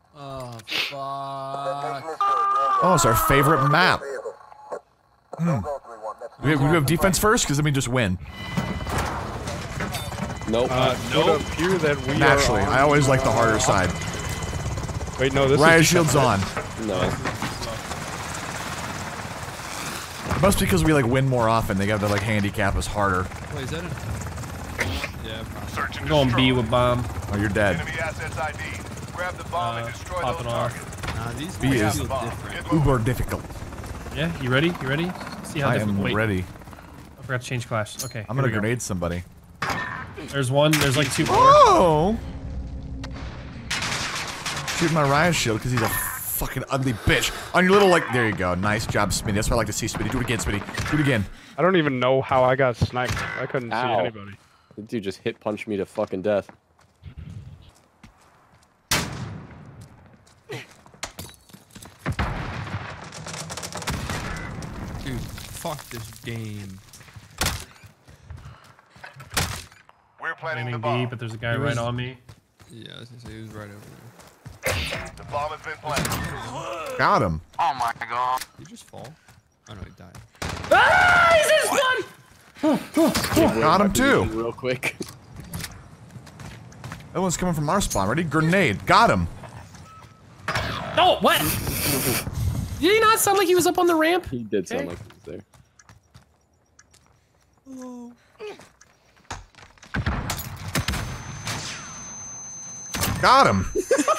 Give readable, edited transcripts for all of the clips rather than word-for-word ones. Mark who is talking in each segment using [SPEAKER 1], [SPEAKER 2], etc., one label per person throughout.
[SPEAKER 1] Oh, fuck.
[SPEAKER 2] Oh, it's our favorite map. We have defense first, because then we just win.
[SPEAKER 3] Nope.
[SPEAKER 4] Nope. Here that we
[SPEAKER 2] Naturally, I always like the harder side.
[SPEAKER 4] Wait, no, this
[SPEAKER 2] Riot
[SPEAKER 4] is
[SPEAKER 2] shield's on.
[SPEAKER 3] No.
[SPEAKER 2] It must be because we like win more often. They got to like handicap us harder.
[SPEAKER 1] Wait, is that a... Yeah,
[SPEAKER 5] Search and
[SPEAKER 6] I'm going
[SPEAKER 5] destroy.
[SPEAKER 6] B with bomb.
[SPEAKER 2] Oh, you're dead.
[SPEAKER 5] Enemy assets ID. Grab the bomb and destroy
[SPEAKER 6] popping
[SPEAKER 5] those
[SPEAKER 6] off.
[SPEAKER 5] targets.
[SPEAKER 1] nah, these
[SPEAKER 2] B
[SPEAKER 1] feel
[SPEAKER 2] is
[SPEAKER 1] different.
[SPEAKER 2] uber difficult.
[SPEAKER 6] Yeah, you ready? You ready? See how
[SPEAKER 2] I
[SPEAKER 6] different.
[SPEAKER 2] am
[SPEAKER 6] Wait,
[SPEAKER 2] ready.
[SPEAKER 6] I forgot to change class. Okay.
[SPEAKER 2] I'm
[SPEAKER 6] here
[SPEAKER 2] gonna
[SPEAKER 6] we go.
[SPEAKER 2] grenade somebody.
[SPEAKER 6] There's one. There's like two more.
[SPEAKER 2] Oh! Shoot my riot shield because he's a fucking ugly bitch. On your little like, there you go. Nice job, Smitty. That's what I like to see, Smitty. Do it again, Smitty. Do it again.
[SPEAKER 4] I don't even know how I got sniped. I couldn't see
[SPEAKER 3] Ow.
[SPEAKER 4] anybody.
[SPEAKER 3] The dude just hit punched me to fucking death.
[SPEAKER 1] Dude, fuck this game.
[SPEAKER 5] We're planting the
[SPEAKER 6] Aiming
[SPEAKER 5] bomb.
[SPEAKER 6] B, but there's a guy
[SPEAKER 1] There
[SPEAKER 6] right
[SPEAKER 1] was-
[SPEAKER 6] on me.
[SPEAKER 1] Yeah, I was gonna say he was right over there.
[SPEAKER 5] The bomb has been planted.
[SPEAKER 2] Got him.
[SPEAKER 7] Oh my god.
[SPEAKER 1] Did he just fall? Oh no, he died.
[SPEAKER 6] Ah! Is this one?
[SPEAKER 2] Got him too.
[SPEAKER 3] Real quick.
[SPEAKER 2] That one's coming from our spawn. Ready? Grenade. Got him.
[SPEAKER 6] Oh, what? Did he not sound like he was up on the ramp?
[SPEAKER 3] He did sound
[SPEAKER 6] Okay.
[SPEAKER 3] like he was there.
[SPEAKER 2] Got him.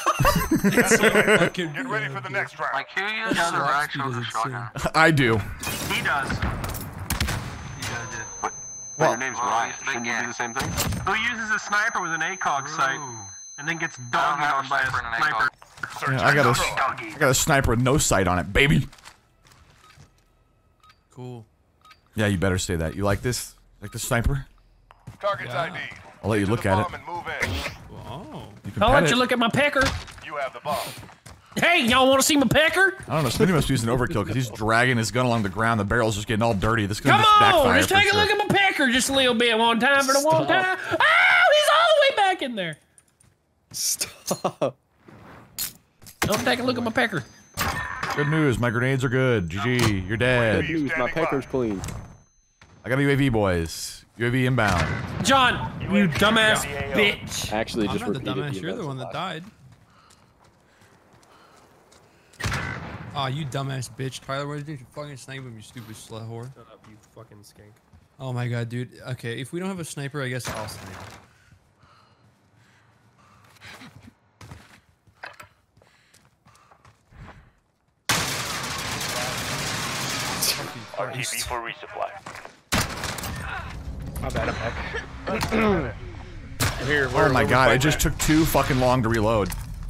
[SPEAKER 5] Get ready for the next round.
[SPEAKER 7] Like, who uses the right shoulder shotgun?
[SPEAKER 2] I do.
[SPEAKER 7] He does. He does it. But
[SPEAKER 2] Well-
[SPEAKER 7] your name's Ryan. Shouldn't you do the same thing?
[SPEAKER 6] Who uses a sniper with an ACOG sight and then gets dogged
[SPEAKER 7] have
[SPEAKER 6] on
[SPEAKER 7] a
[SPEAKER 6] by a
[SPEAKER 7] sniper and an
[SPEAKER 6] sniper?
[SPEAKER 5] Search
[SPEAKER 2] Yeah, I
[SPEAKER 5] and
[SPEAKER 2] got
[SPEAKER 5] destroy.
[SPEAKER 2] I got a sniper with no sight on it, baby.
[SPEAKER 1] Cool.
[SPEAKER 2] Yeah, you better say that. You like this? Like the sniper?
[SPEAKER 5] Target's
[SPEAKER 1] Yeah.
[SPEAKER 5] ID.
[SPEAKER 2] I'll let you
[SPEAKER 5] Get
[SPEAKER 2] look
[SPEAKER 5] to the
[SPEAKER 2] at it.
[SPEAKER 5] bomb and move in.
[SPEAKER 1] Oh.
[SPEAKER 2] You can
[SPEAKER 6] I'll
[SPEAKER 2] pet
[SPEAKER 6] let
[SPEAKER 2] it.
[SPEAKER 6] you look at my pecker.
[SPEAKER 5] You have the bomb.
[SPEAKER 6] Hey, y'all want to see my pecker?
[SPEAKER 2] I don't know. Smitty must be using overkill because he's dragging his gun along the ground. The barrel's just getting all dirty. This could
[SPEAKER 6] Come
[SPEAKER 2] just
[SPEAKER 6] on,
[SPEAKER 2] backfire
[SPEAKER 6] just
[SPEAKER 2] for
[SPEAKER 6] take a
[SPEAKER 2] sure.
[SPEAKER 6] look at my pecker just a little bit one time for the one time. Oh, he's all the way back in there.
[SPEAKER 3] Stop.
[SPEAKER 6] Don't take a look at my pecker.
[SPEAKER 2] Good news. My grenades are good. GG. You're dead.
[SPEAKER 3] Good news, my pecker's clean.
[SPEAKER 2] I got a UAV, boys. UAV inbound.
[SPEAKER 6] John, you dumbass bitch.
[SPEAKER 3] Actually,
[SPEAKER 1] I'm
[SPEAKER 3] just
[SPEAKER 1] not the
[SPEAKER 3] repeated
[SPEAKER 1] dumbass. You're the one that died. Aw, you dumbass bitch. Tyler, why did you fucking snipe him, you stupid slut whore?
[SPEAKER 6] Shut up, you fucking skank.
[SPEAKER 1] Oh my god, dude. Okay, if we don't have a sniper, I guess I'll snipe.
[SPEAKER 5] RTB for resupply.
[SPEAKER 4] My bad, I'm back. Here,
[SPEAKER 2] Oh my god, it just took too fucking long to reload.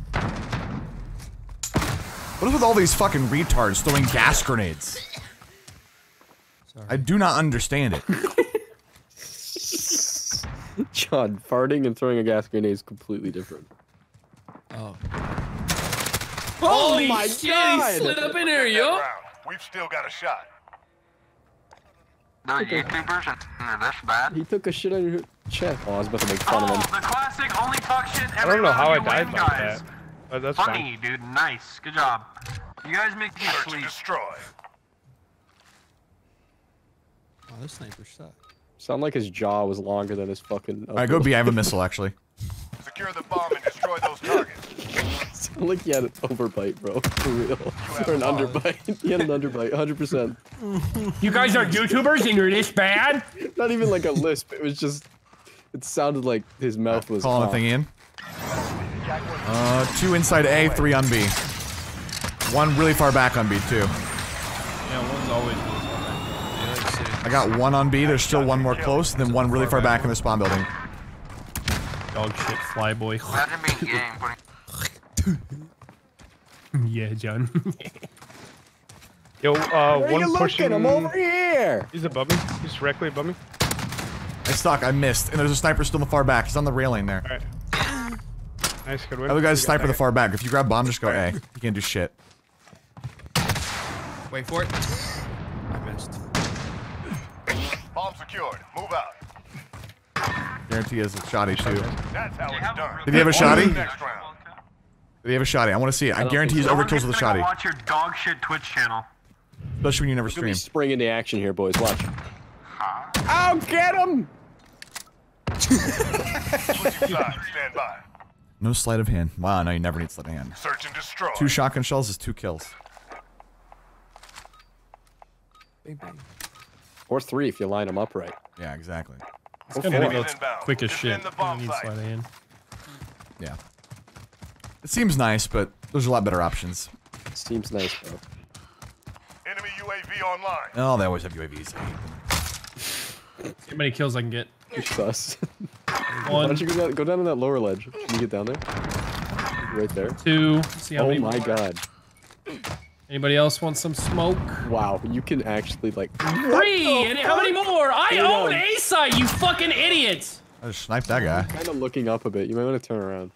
[SPEAKER 2] What is with all these fucking retards throwing gas grenades?
[SPEAKER 1] Sorry.
[SPEAKER 2] I do not understand it.
[SPEAKER 3] John, farting and throwing a gas grenade is completely different.
[SPEAKER 1] Oh.
[SPEAKER 6] Holy
[SPEAKER 3] my
[SPEAKER 6] shit,
[SPEAKER 3] God.
[SPEAKER 6] he slid up in there,
[SPEAKER 5] That
[SPEAKER 6] yo.
[SPEAKER 5] round. We've still got a shot.
[SPEAKER 7] The YouTubers and they're this bad.
[SPEAKER 3] He took a shit on your chest. Oh, I was about to make fun of him.
[SPEAKER 6] the classic only talk shit
[SPEAKER 4] I don't know how I died like that. But that's fine.
[SPEAKER 6] Funny, dude. Nice. Good job. You guys make me
[SPEAKER 5] Search and
[SPEAKER 6] sleep.
[SPEAKER 5] destroy.
[SPEAKER 1] Wow, this sniper sucks.
[SPEAKER 3] Sound like his jaw was longer than his fucking.
[SPEAKER 2] Alright, go B. I have a missile, actually.
[SPEAKER 5] Secure the bomb and destroy those targets.
[SPEAKER 3] Sound like he had an overbite, bro. For real. Or an underbite. He had an underbite, 100%.
[SPEAKER 6] You guys are YouTubers and you're this bad?
[SPEAKER 3] Not even like a lisp. It was just. It sounded like his mouth was.
[SPEAKER 2] Calling the
[SPEAKER 3] off.
[SPEAKER 2] thing in. 2 inside A, 3 on B. 1 really far back on B, too.
[SPEAKER 6] Yeah, one's always
[SPEAKER 2] I got 1 on B, there's still 1 more close, and then 1 really far back in the spawn building.
[SPEAKER 6] dog shit flyboy.
[SPEAKER 7] Imagine being gay and putting.
[SPEAKER 6] Yeah, John.
[SPEAKER 4] Yo,
[SPEAKER 3] Where are
[SPEAKER 4] one
[SPEAKER 3] you
[SPEAKER 4] pushing.
[SPEAKER 3] looking? I'm over here.
[SPEAKER 4] He's above me. He's directly above me.
[SPEAKER 2] I stuck, I missed, and there's a sniper still in the far back. He's on the railing there.
[SPEAKER 4] Alright. Nice, good win.
[SPEAKER 2] Other guy's
[SPEAKER 4] We got
[SPEAKER 2] sniper in the
[SPEAKER 4] that.
[SPEAKER 2] far back. If you grab bomb, just go A. You can't do shit.
[SPEAKER 1] Wait for it. I missed.
[SPEAKER 5] Bomb secured. Move out.
[SPEAKER 2] Guarantee he has a shotty too.
[SPEAKER 5] That's how it's done.
[SPEAKER 2] Did he have a
[SPEAKER 5] On to
[SPEAKER 2] shotty?
[SPEAKER 5] the next round.
[SPEAKER 2] They have a shotty. I want to see it. I guarantee he's overkills with a shotty.
[SPEAKER 7] Watch your dog shit Twitch channel.
[SPEAKER 2] Especially when you never
[SPEAKER 3] We're gonna be
[SPEAKER 2] stream.
[SPEAKER 3] springing the action here, boys. Watch. Oh, get him!
[SPEAKER 5] Switching sides. Stand by.
[SPEAKER 2] No sleight of hand. Wow, no, you never need sleight of hand.
[SPEAKER 5] Search and destroy.
[SPEAKER 2] 2 shotgun shells is 2 kills.
[SPEAKER 1] Bang, bang.
[SPEAKER 3] Or 3 if you line them up right.
[SPEAKER 2] Yeah, exactly.
[SPEAKER 6] It's gonna be
[SPEAKER 5] Enemy
[SPEAKER 6] the
[SPEAKER 5] inbound.
[SPEAKER 6] quick as
[SPEAKER 5] Defend
[SPEAKER 6] shit.
[SPEAKER 5] the bomb
[SPEAKER 6] He needs
[SPEAKER 5] site.
[SPEAKER 6] sleight of hand.
[SPEAKER 2] Yeah. It seems nice, but there's a lot better options.
[SPEAKER 3] Seems nice, bro.
[SPEAKER 5] Enemy UAV online.
[SPEAKER 2] Oh, they always have UAVs.
[SPEAKER 6] See how many kills I can get.
[SPEAKER 3] You're sus. Why
[SPEAKER 6] One,
[SPEAKER 3] don't you go down on that lower ledge? Can you get down there? Right there.
[SPEAKER 6] 2. See how
[SPEAKER 3] Oh
[SPEAKER 6] many
[SPEAKER 3] my
[SPEAKER 6] more.
[SPEAKER 3] god.
[SPEAKER 6] Anybody else want some smoke?
[SPEAKER 3] Wow, you can actually like.
[SPEAKER 6] 3! And how many more? I
[SPEAKER 3] Hold
[SPEAKER 6] own
[SPEAKER 3] on.
[SPEAKER 6] A-site, you fucking idiots!
[SPEAKER 2] I just sniped that guy.
[SPEAKER 3] Kind of looking up a bit. You might want to turn around.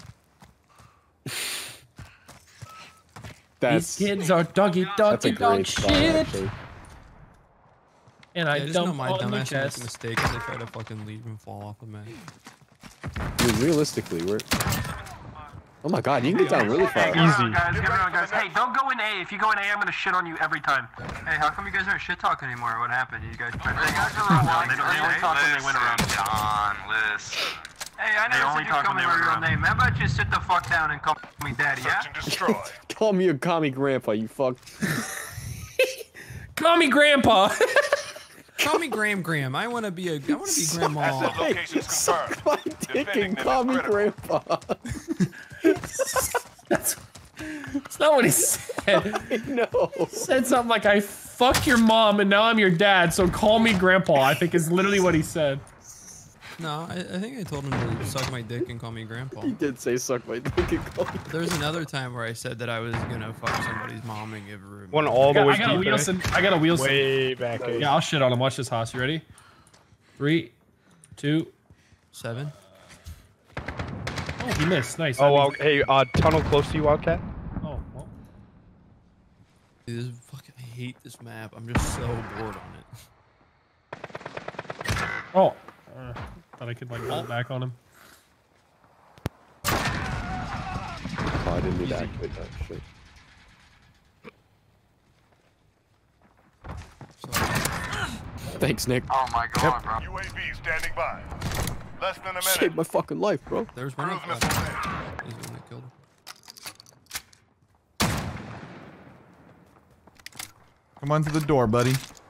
[SPEAKER 6] These kids are doggy
[SPEAKER 3] That's a
[SPEAKER 6] dog
[SPEAKER 3] great spot,
[SPEAKER 6] shit.
[SPEAKER 3] actually.
[SPEAKER 6] And I
[SPEAKER 1] I just know
[SPEAKER 6] dump
[SPEAKER 1] my
[SPEAKER 6] on the
[SPEAKER 1] dumbass makes a
[SPEAKER 6] chest.
[SPEAKER 1] mistake as I try to fucking leave and fall off the map.
[SPEAKER 3] Dude, realistically, we're. Oh my god, you can get down really far.
[SPEAKER 7] Get around, guys. Get around, guys. Hey, don't go in A. If you go in A, I'm gonna shit on you every time. Hey, how come you guys aren't shit talking anymore? What happened? You guys tried to They only talk when they went around.
[SPEAKER 5] John, listen.
[SPEAKER 7] Hey, I never said you call me my real name. How about you sit the fuck down and call me daddy, yeah?
[SPEAKER 5] Search and destroy.
[SPEAKER 3] Call me a commie grandpa, you fuck.
[SPEAKER 6] Call me grandpa.
[SPEAKER 1] Call me Graham. I wanna be grandma.
[SPEAKER 5] Asset locations confirmed.
[SPEAKER 3] My dick
[SPEAKER 5] Defending
[SPEAKER 3] and
[SPEAKER 5] them
[SPEAKER 3] call
[SPEAKER 5] is
[SPEAKER 3] me
[SPEAKER 5] critical.
[SPEAKER 3] grandpa.
[SPEAKER 6] That's not what he said.
[SPEAKER 3] I know.
[SPEAKER 6] Said something like, I fucked your mom and now I'm your dad, so call me grandpa, I think is literally what he said.
[SPEAKER 1] No, I think I told him to suck my dick and call me grandpa.
[SPEAKER 3] He did say suck my dick and call me.
[SPEAKER 1] There's another time where I said that I was gonna fuck somebody's mom and give her.
[SPEAKER 4] One all the way
[SPEAKER 6] I got a
[SPEAKER 4] deep,
[SPEAKER 6] Wilson. I got a Wilson.
[SPEAKER 4] way back. A.
[SPEAKER 6] Yeah, I'll shit on him. Watch this, Haas. You ready? 3, 2.
[SPEAKER 1] 7.
[SPEAKER 6] Oh, he missed. Nice.
[SPEAKER 4] Oh, well, hey, tunnel close to you, Wildcat.
[SPEAKER 6] Oh, well.
[SPEAKER 1] Dude, this fucking, I hate this map. I'm just so bored on it.
[SPEAKER 6] Oh. Thought I could like roll back on him.
[SPEAKER 3] Oh, I didn't need to activate that shit. Thanks, Nick.
[SPEAKER 7] Oh my god, bro.
[SPEAKER 5] UAV standing by. Less than a
[SPEAKER 3] Saved
[SPEAKER 5] minute.
[SPEAKER 3] my fucking life, bro.
[SPEAKER 1] There's one
[SPEAKER 5] Cruise
[SPEAKER 1] up
[SPEAKER 5] missile
[SPEAKER 1] left.
[SPEAKER 5] there.
[SPEAKER 1] He's the one that killed him.
[SPEAKER 2] Come on through the door, buddy.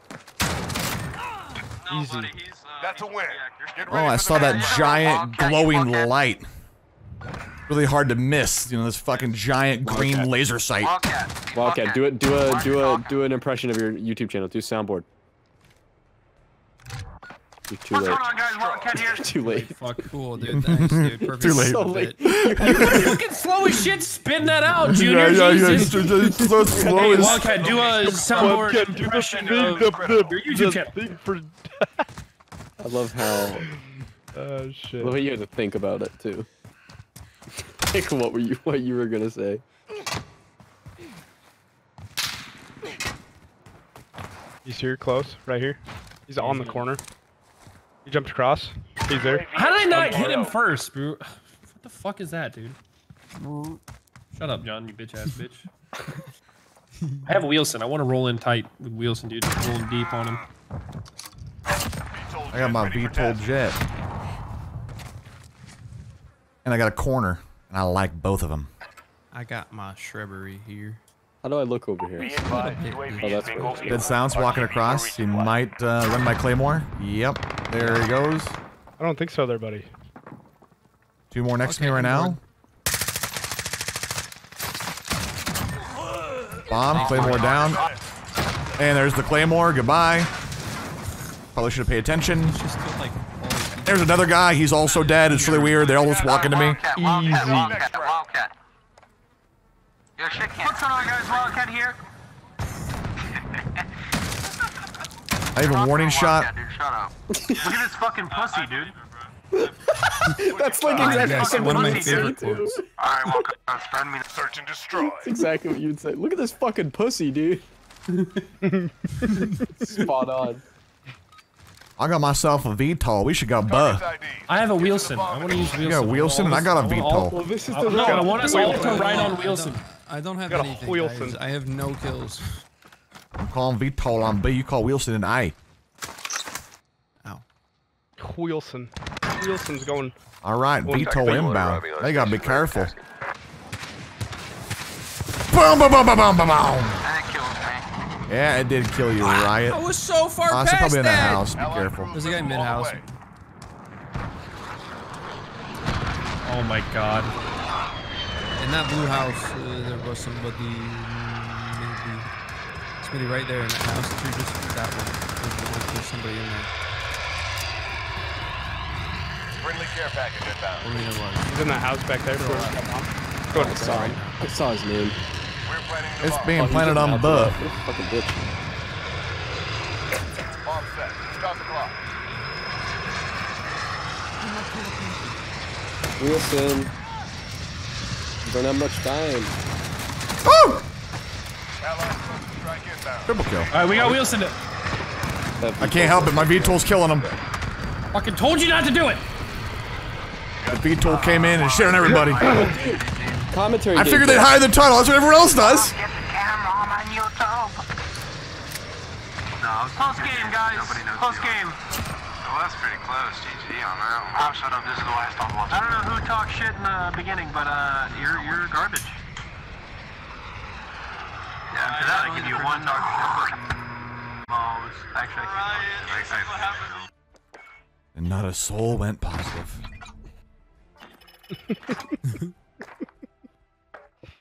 [SPEAKER 4] Easy.
[SPEAKER 5] That's a win. Get
[SPEAKER 2] Oh,
[SPEAKER 5] ready
[SPEAKER 2] I
[SPEAKER 5] for
[SPEAKER 2] saw
[SPEAKER 5] the
[SPEAKER 2] that
[SPEAKER 5] next round.
[SPEAKER 2] giant glowing light. Really hard to miss. You know, this fucking giant green laser sight.
[SPEAKER 3] Wildcat, do an impression of your YouTube channel. Do soundboard. You're too
[SPEAKER 7] What's
[SPEAKER 3] late.
[SPEAKER 7] going on, guys? Wildcat here.
[SPEAKER 3] Too late.
[SPEAKER 1] Fuck, cool, dude. Thanks, dude. Perfect.
[SPEAKER 2] Too late.
[SPEAKER 3] So late.
[SPEAKER 6] Fucking slow as shit. Spin that out, Junior. Jesus.
[SPEAKER 2] It's so slow.
[SPEAKER 6] Hey,
[SPEAKER 2] as-
[SPEAKER 6] Wildcat, do a soundboard impression of your YouTube channel.
[SPEAKER 3] I love how
[SPEAKER 4] Oh shit.
[SPEAKER 3] I love how you had to think about it too. Think what you were gonna say.
[SPEAKER 4] He's here, close, right here. He's on the corner. He jumped across. He's there.
[SPEAKER 6] How did I not hit him first, bro? What the fuck is that, dude? Shut up, John, you bitch ass bitch. I have Wheelson. I want to roll in tight with Wheelson, dude. Rolling deep on him.
[SPEAKER 2] I got my VTOL jet. And I got a corner. And I like both of them.
[SPEAKER 1] I got my shrubbery here.
[SPEAKER 3] How do I look over here?
[SPEAKER 5] Be advised, UAV
[SPEAKER 3] Oh, that's
[SPEAKER 5] is
[SPEAKER 3] right.
[SPEAKER 5] bingo
[SPEAKER 2] Dead sounds walking across. He might run my claymore. Yep. There he goes.
[SPEAKER 4] I don't think so, there, buddy.
[SPEAKER 2] 2 more next to me
[SPEAKER 1] Okay,
[SPEAKER 2] right
[SPEAKER 1] I'm
[SPEAKER 2] now. Bomb, claymore down. And there's the claymore. Goodbye. Probably should have paid attention.
[SPEAKER 1] Just killed like all these people.
[SPEAKER 2] There's another guy. He's also dead. It's really weird. They're all just walking to me.
[SPEAKER 7] Wildcat. Yo, shit, what's going on, guys? Wildcat here.
[SPEAKER 2] I have a warning shot.
[SPEAKER 7] Wildcat, dude, shut up. Look at this fucking pussy, dude.
[SPEAKER 3] That's like
[SPEAKER 1] Alright,
[SPEAKER 3] exactly
[SPEAKER 1] guys,
[SPEAKER 3] what
[SPEAKER 1] one of my
[SPEAKER 3] you'd say
[SPEAKER 1] favorite
[SPEAKER 3] too.
[SPEAKER 1] quotes.
[SPEAKER 7] Alright, Wildcat, spend me.
[SPEAKER 5] Search and destroy.
[SPEAKER 3] That's exactly what you'd say. Look at this fucking pussy, dude. Spot on.
[SPEAKER 2] I got myself a VTOL. We should go buh.
[SPEAKER 5] Target's ID.
[SPEAKER 6] I have a Wilson. I want to use Wilson.
[SPEAKER 2] You got a Wilson and I got a
[SPEAKER 3] Well,
[SPEAKER 2] VTOL.
[SPEAKER 3] this is
[SPEAKER 6] No,
[SPEAKER 3] the
[SPEAKER 6] I want us all to
[SPEAKER 4] Wilson.
[SPEAKER 6] ride on Wilson.
[SPEAKER 1] I don't have
[SPEAKER 4] Got a
[SPEAKER 1] anything.
[SPEAKER 4] Wilson.
[SPEAKER 1] Guys. I have no kills.
[SPEAKER 2] I'm calling VTOL on B. You call Wilson and A.
[SPEAKER 1] Ow.
[SPEAKER 4] Wilson. Wilson's going.
[SPEAKER 2] All right, VTOL inbound. They gotta be careful. Boom, boom, boom, boom, boom, boom, boom.
[SPEAKER 7] That kills me.
[SPEAKER 2] Yeah, it did kill you, Riot.
[SPEAKER 1] I was so far
[SPEAKER 2] So
[SPEAKER 1] past
[SPEAKER 2] probably in that
[SPEAKER 1] that.
[SPEAKER 2] house. Be careful.
[SPEAKER 1] There's a guy mid-house.
[SPEAKER 6] Oh my god.
[SPEAKER 1] In that blue house, there was somebody, maybe. Somebody right there in that house. That you're just that one. There's somebody in there.
[SPEAKER 5] Friendly care package inbound.
[SPEAKER 1] I mean, it was.
[SPEAKER 4] He's in that house back there. Go
[SPEAKER 3] I saw him. I saw his name.
[SPEAKER 5] We're planning to
[SPEAKER 2] It's
[SPEAKER 5] bomb.
[SPEAKER 2] being
[SPEAKER 3] Oh, he
[SPEAKER 2] planted
[SPEAKER 3] just
[SPEAKER 2] on
[SPEAKER 3] mounted
[SPEAKER 2] buh.
[SPEAKER 3] up. What a fucking bitch.
[SPEAKER 5] Bomb set. Start the clock.
[SPEAKER 3] Wilson. You don't have much time.
[SPEAKER 2] Oh!
[SPEAKER 5] Allied close strike inbound.
[SPEAKER 2] Triple kill.
[SPEAKER 6] Alright, we got Wilson.
[SPEAKER 2] I can't help it. My VTOL's killing him.
[SPEAKER 6] Fucking told you not to do it.
[SPEAKER 2] The VTOL came in and shit on everybody.
[SPEAKER 3] Commentary.
[SPEAKER 2] I figured they'd hide the tunnel. That's what everyone else does.
[SPEAKER 7] Get the camera on my YouTube. No, close game, guys. Close game. Well, that's pretty close. GG on that one. Oh, shut up. This is the last on watch. I don't know who talked shit in the beginning, but you're garbage. Yeah, after that, I give you one. Actually, I can't.
[SPEAKER 2] And not a soul went positive.